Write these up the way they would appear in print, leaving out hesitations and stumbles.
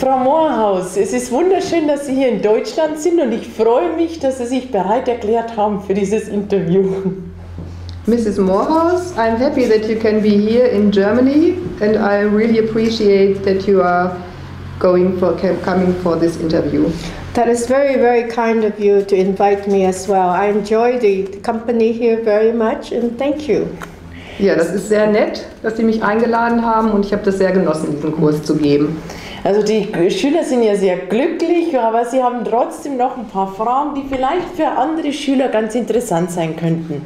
Frau Moorhaus, es ist wunderschön, dass Sie hier in Deutschland sind und ich freue mich, dass Sie sich bereit erklärt haben für dieses Interview. Mrs. Moorhouse, I'm happy that you can be here in Germany and I really appreciate that you are coming for this interview. That is very, very kind of you to invite me as well. I enjoy the company here very much and thank you. Ja, das ist sehr nett, dass Sie mich eingeladen haben und ich habe das sehr genossen, diesen Kurs zu geben. Also die Schüler sind ja sehr glücklich, aber sie haben trotzdem noch ein paar Fragen, die vielleicht für andere Schüler ganz interessant sein könnten.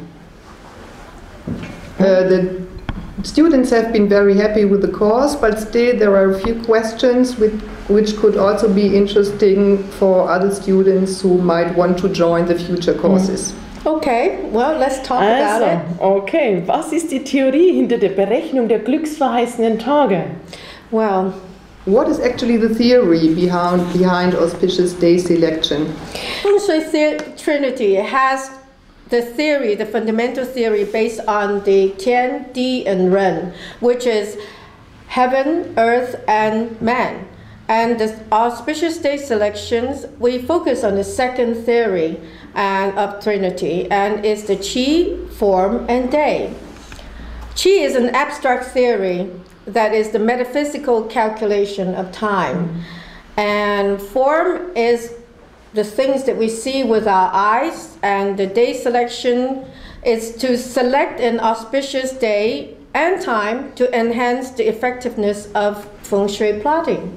The students have been very happy with the course, but still there are a few questions which could also be interesting for other students who might want to join the future courses. Okay, well, let's talk about it. Okay, was ist die Theorie hinter der Berechnung der glücksverheißenden Tage? Well, what is actually the theory behind auspicious day selection? Feng Shui Trinity has the theory, the fundamental theory based on the Tian, Di, and Ren, which is heaven, earth, and man. And the auspicious day selections, we focus on the second theory of Trinity, and it's the Qi, form, and day. Qi is an abstract theory that is the metaphysical calculation of time. And form is the things that we see with our eyes, and the day selection is to select an auspicious day and time to enhance the effectiveness of Feng Shui plotting.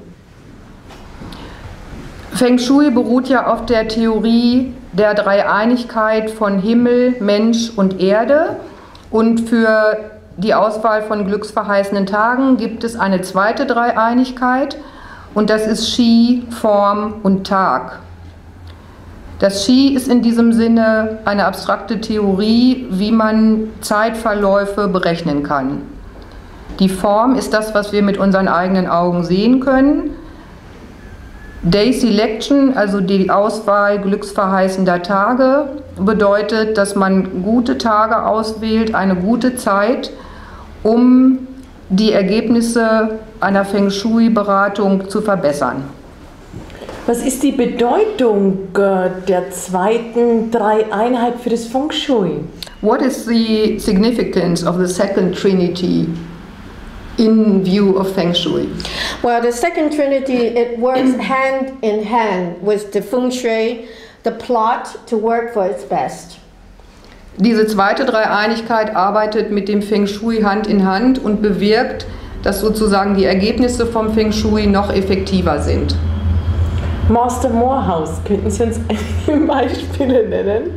Feng Shui beruht ja auf der Theorie der Dreieinigkeit von Himmel, Mensch und Erde. Und für die Auswahl von glücksverheißenden Tagen gibt es eine zweite Dreieinigkeit und das ist Qi, Form und Tag. Das Qi ist in diesem Sinne eine abstrakte Theorie, wie man Zeitverläufe berechnen kann. Die Form ist das, was wir mit unseren eigenen Augen sehen können. Day Selection, also die Auswahl glücksverheißender Tage, bedeutet, dass man gute Tage auswählt, eine gute Zeit, um die Ergebnisse einer Feng Shui-Beratung zu verbessern. Was ist die Bedeutung der zweiten Dreieinheit für das Feng Shui? What is the significance of the second trinity in view of Feng Shui? Well, the second trinity, it works hand in hand with the Feng Shui, the plot to work for its best. Diese zweite Dreieinigkeit arbeitet mit dem Feng Shui Hand in Hand und bewirkt, dass sozusagen die Ergebnisse vom Feng Shui noch effektiver sind. Master Moorhouse, könnten Sie uns einige Beispiele nennen?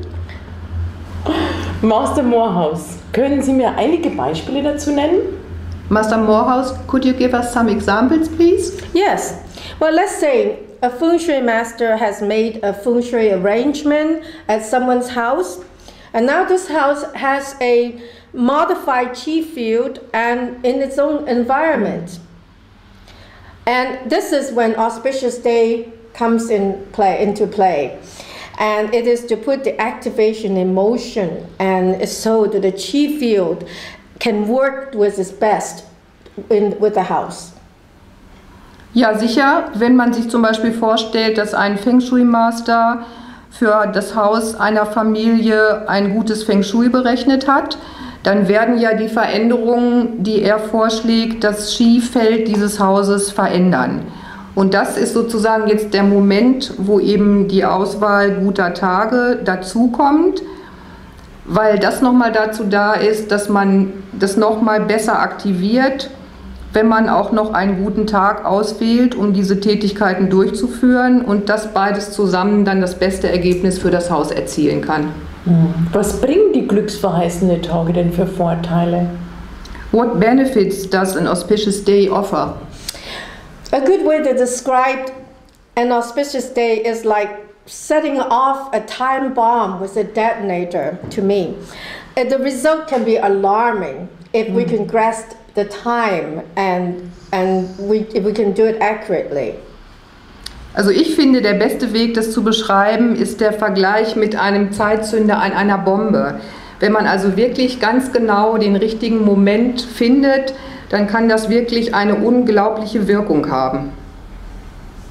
Master Moorhouse, können Sie mir einige Beispiele dazu nennen? Master Moorhouse, could you give us some examples, please? Yes. Well, let's say a Feng Shui master has made a Feng Shui arrangement at someone's house, and now this house has a modified Qi field and in its own environment. And this is when auspicious day comes into play. And it is to put the activation in motion, and so that the Qi field can work with its best with the house. Ja, sicher, wenn man sich zum Beispiel vorstellt, dass ein Feng Shui Master für das Haus einer Familie ein gutes Feng Shui berechnet hat, dann werden ja die Veränderungen, die er vorschlägt, das Qi-Feld dieses Hauses verändern. Und das ist sozusagen jetzt der Moment, wo eben die Auswahl guter Tage dazukommt, weil das nochmal dazu da ist, dass man das nochmal besser aktiviert, wenn man auch noch einen guten Tag auswählt, um diese Tätigkeiten durchzuführen und das beides zusammen dann das beste Ergebnis für das Haus erzielen kann. Was bringen die glücksverheißenden Tage denn für Vorteile? What benefits does an auspicious day offer? A good way to describe an auspicious day is like setting off a time bomb with a detonator to me. The result can be alarming if we can grasp the time and if we can do it accurately. Also ich finde, der beste Weg, das zu beschreiben, ist der Vergleich mit einem Zeitzünder an einer Bombe. Wenn man also wirklich ganz genau den richtigen Moment findet, dann kann das wirklich eine unglaubliche Wirkung haben.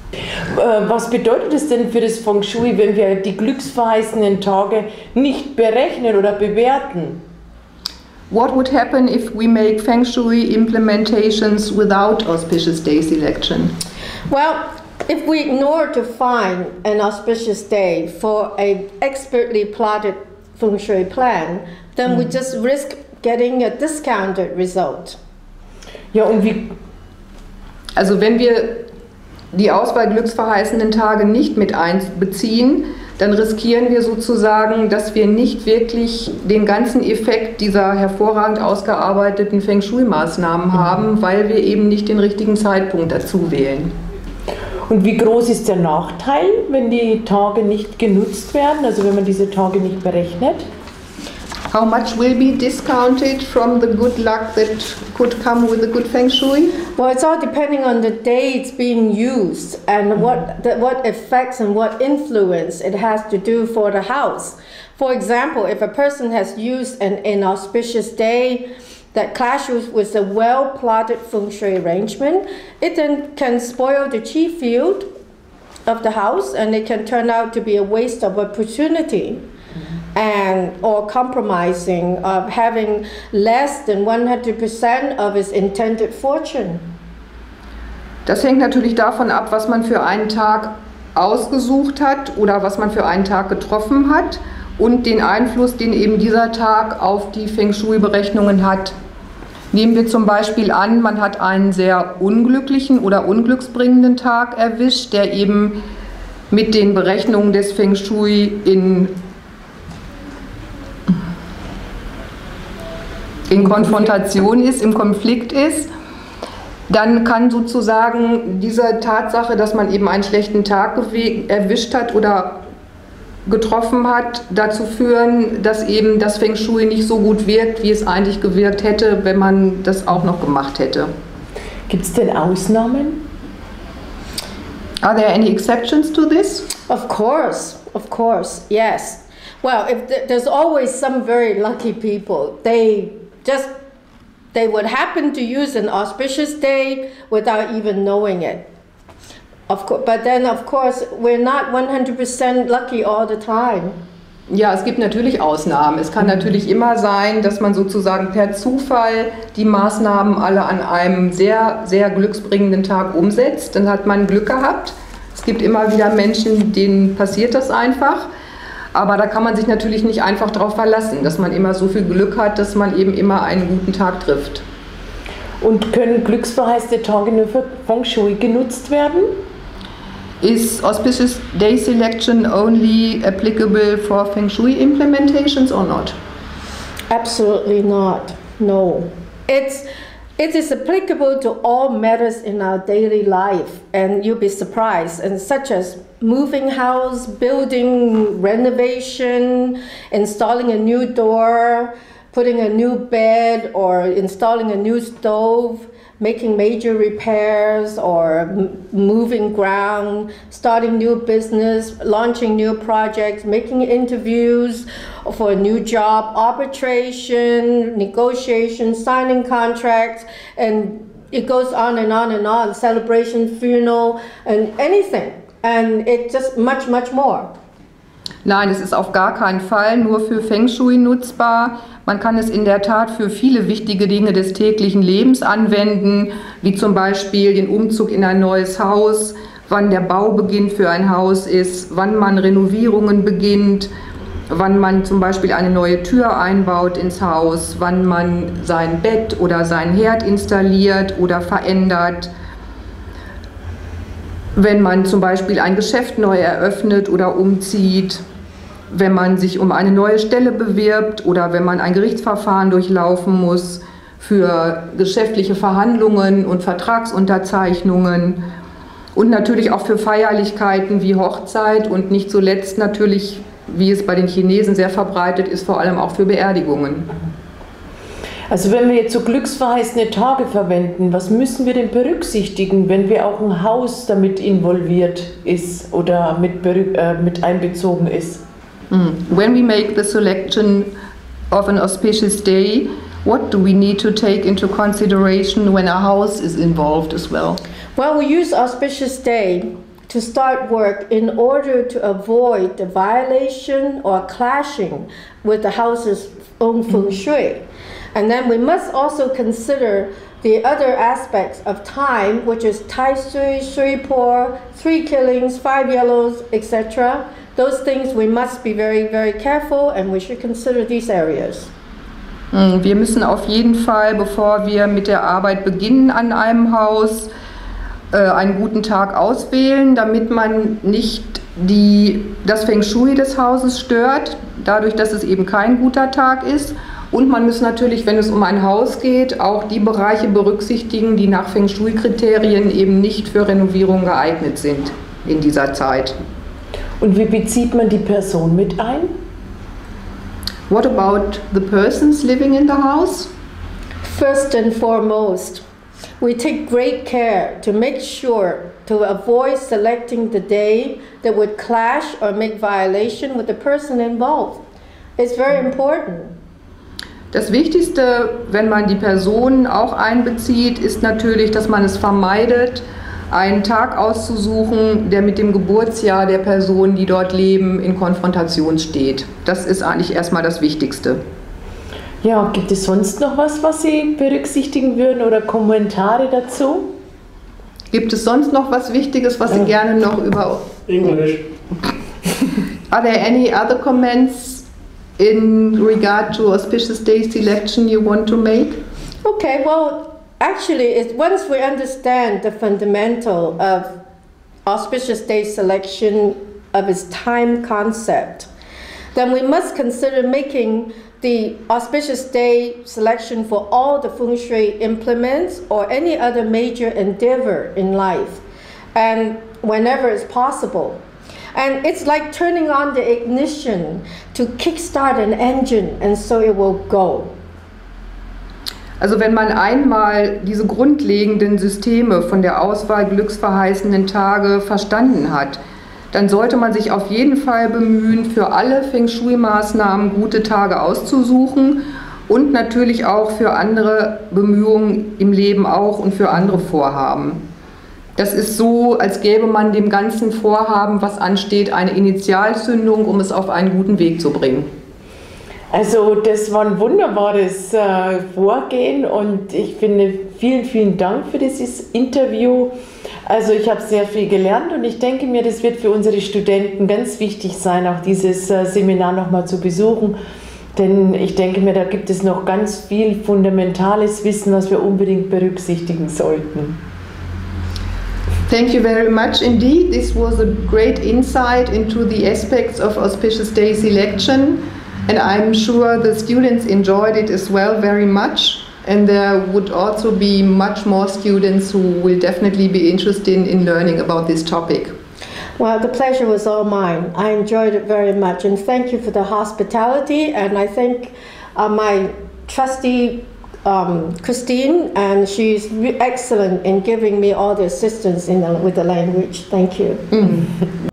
Was bedeutet es denn für das Feng Shui, wenn wir die glücksverheißenden Tage nicht berechnen oder bewerten? What would happen if we make Feng Shui implementations without auspicious day selection? Well, if we ignore to find an auspicious day for an expertly plotted Feng Shui plan, then we just risk getting a discounted result. Ja, und wie? Also wenn wir die Auswahl glücksverheißenden Tage nicht mit einbeziehen, dann riskieren wir sozusagen, dass wir nicht wirklich den ganzen Effekt dieser hervorragend ausgearbeiteten Feng Shui-Maßnahmen haben, weil wir eben nicht den richtigen Zeitpunkt dazu wählen. Und wie groß ist der Nachteil, wenn die Tage nicht genutzt werden, also wenn man diese Tage nicht berechnet? How much will be discounted from the good luck that could come with a good Feng Shui? Well, it's all depending on the day it's being used and what effects and what influence it has to do for the house. For example, if a person has used an inauspicious day that clashes with a well-plotted Feng Shui arrangement, it then can spoil the chi field of the house and it can turn out to be a waste of opportunity. Or compromising of having less than 100% of its intended fortune. Das hängt natürlich davon ab, was man für einen Tag ausgesucht hat oder was man für einen Tag getroffen hat und den Einfluss, den eben dieser Tag auf die Feng Shui-Berechnungen hat. Nehmen wir zum Beispiel an, man hat einen sehr unglücklichen oder unglücksbringenden Tag erwischt, der eben mit den Berechnungen des Feng Shui in Konfrontation ist, im Konflikt ist, dann kann sozusagen diese Tatsache, dass man eben einen schlechten Tag erwischt hat oder getroffen hat, dazu führen, dass eben das Feng Shui nicht so gut wirkt, wie es eigentlich gewirkt hätte, wenn man das auch noch gemacht hätte. Gibt es denn Ausnahmen? Are there any exceptions to this? Of course, yes. Well, there's always some very lucky people. They would happen to use an auspicious day without even knowing it. But then, of course, we're not 100% lucky all the time. Ja, es gibt natürlich Ausnahmen. Es kann natürlich immer sein, dass man sozusagen per Zufall die Maßnahmen alle an einem sehr, sehr glücksbringenden Tag umsetzt. Dann hat man Glück gehabt. Es gibt immer wieder Menschen, denen passiert das einfach. Aber da kann man sich natürlich nicht einfach darauf verlassen, dass man immer so viel Glück hat, dass man eben immer einen guten Tag trifft. Und können glücksverheißte Tage nur für Feng Shui genutzt werden? Is auspicious day selection only applicable for Feng Shui implementations or not? Absolutely not. No. It is applicable to all matters in our daily life, and you'll be surprised, and such as moving house, building renovation, installing a new door, putting a new bed, or installing a new stove, making major repairs, or moving ground, starting new business, launching new projects, making interviews for a new job, arbitration, negotiation, signing contracts, and it goes on and on and on, celebration, funeral, and anything. And it's just much, much more. Nein, es ist auf gar keinen Fall nur für Feng Shui nutzbar. Man kann es in der Tat für viele wichtige Dinge des täglichen Lebens anwenden, wie zum Beispiel den Umzug in ein neues Haus, wann der Baubeginn für ein Haus ist, wann man Renovierungen beginnt, wann man zum Beispiel eine neue Tür einbaut ins Haus, wann man sein Bett oder seinen Herd installiert oder verändert, wenn man zum Beispiel ein Geschäft neu eröffnet oder umzieht, wenn man sich um eine neue Stelle bewirbt oder wenn man ein Gerichtsverfahren durchlaufen muss für geschäftliche Verhandlungen und Vertragsunterzeichnungen und natürlich auch für Feierlichkeiten wie Hochzeit und nicht zuletzt natürlich, wie es bei den Chinesen sehr verbreitet ist, vor allem auch für Beerdigungen. Also wenn wir jetzt so glücksverheißene Tage verwenden, was müssen wir denn berücksichtigen, wenn wir auch ein Haus damit involviert ist oder mit einbezogen ist? When we make the selection of an auspicious day, what do we need to take into consideration when a house is involved as well? Well, we use auspicious day to start work in order to avoid the violation or clashing with the house's own feng shui. And then we must also consider the other aspects of time, which is Tai Sui, Sui Po, 3 killings, 5 yellows, etc. Those things we must be very, very careful, and we should consider these areas. Wir müssen auf jeden Fall, bevor wir mit der Arbeit beginnen an einem Haus, einen guten Tag auswählen, damit man nicht das Feng Shui des Hauses stört, dadurch, dass es eben kein guter Tag ist. Und man muss natürlich, wenn es um ein Haus geht, auch die Bereiche berücksichtigen, die nach Feng Shui-Kriterien eben nicht für Renovierung geeignet sind in dieser Zeit. Und wie bezieht man die Person mit ein? What about the persons living in the house? First and foremost, we take great care to make sure to avoid selecting the day that would clash or make violation with the person involved. It's very important. Das Wichtigste, wenn man die Personen auch einbezieht, ist natürlich, dass man es vermeidet, einen Tag auszusuchen, der mit dem Geburtsjahr der Personen, die dort leben, in Konfrontation steht. Das ist eigentlich erstmal das Wichtigste. Ja, gibt es sonst noch was Sie berücksichtigen würden oder Kommentare dazu? Gibt es sonst noch was Wichtiges, was Sie gerne noch über... English. Are there any other comments in regard to auspicious day selection you want to make? Okay, well, actually, once we understand the fundamental of auspicious day selection of its time concept, then we must consider making the auspicious day selection for all the feng shui implements or any other major endeavor in life, and whenever it's possible. And it's like turning on the ignition to kickstart an engine, and so it will go. Also wenn man einmal diese grundlegenden Systeme von der Auswahl glücksverheißenden Tage verstanden hat, dann sollte man sich auf jeden Fall bemühen, für alle Feng Shui-Maßnahmen gute Tage auszusuchen und natürlich auch für andere Bemühungen im Leben auch und für andere Vorhaben. Das ist so, als gäbe man dem ganzen Vorhaben, was ansteht, eine Initialzündung, um es auf einen guten Weg zu bringen. Also das war ein wunderbares Vorgehen und ich finde vielen, vielen Dank für dieses Interview. Also ich habe sehr viel gelernt und ich denke mir, das wird für unsere Studenten ganz wichtig sein, auch dieses Seminar nochmal zu besuchen. Denn ich denke mir, da gibt es noch ganz viel fundamentales Wissen, was wir unbedingt berücksichtigen sollten. Thank you very much indeed. This was a great insight into the aspects of auspicious day selection, and I'm sure the students enjoyed it as well very much, and there would also be much more students who will definitely be interested in learning about this topic. Well, the pleasure was all mine. I enjoyed it very much, and thank you for the hospitality, and I thank my trustee Christine, and she's excellent in giving me all the assistance with the language. Thank you.